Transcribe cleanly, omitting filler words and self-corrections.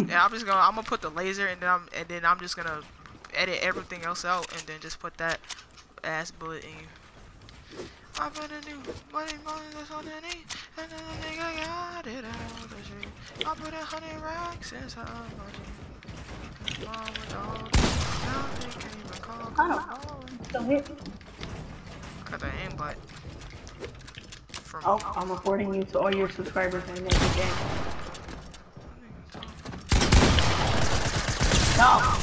And I'm gonna put the laser, and then I'm just gonna edit everything else out, and then just put that ass bullet in you. I put a new money that's on the knee, and then the nigga got it out the street. I put 100 racks inside my jeans. Mom with all now they can't even call. Don't hit me. Got that aimbot. Oh, I'm reporting you to all your subscribers in the game. No!